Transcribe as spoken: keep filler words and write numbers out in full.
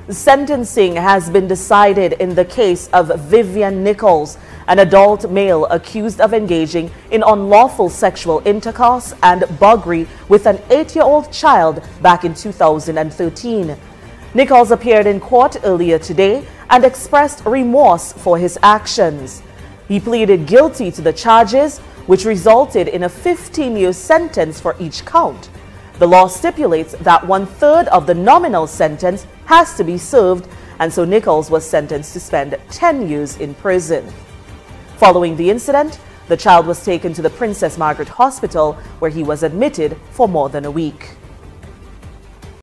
Sentencing has been decided in the case of Vivian Nichols, an adult male accused of engaging in unlawful sexual intercourse and buggery with an eight-year-old child back in two thousand thirteen. Nichols appeared in court earlier today and expressed remorse for his actions. He pleaded guilty to the charges, which resulted in a fifteen-year sentence for each count. The law stipulates that one-third of the nominal sentence has to be served, and so Nichols was sentenced to spend ten years in prison. Following the incident, the child was taken to the Princess Margaret Hospital, where he was admitted for more than a week.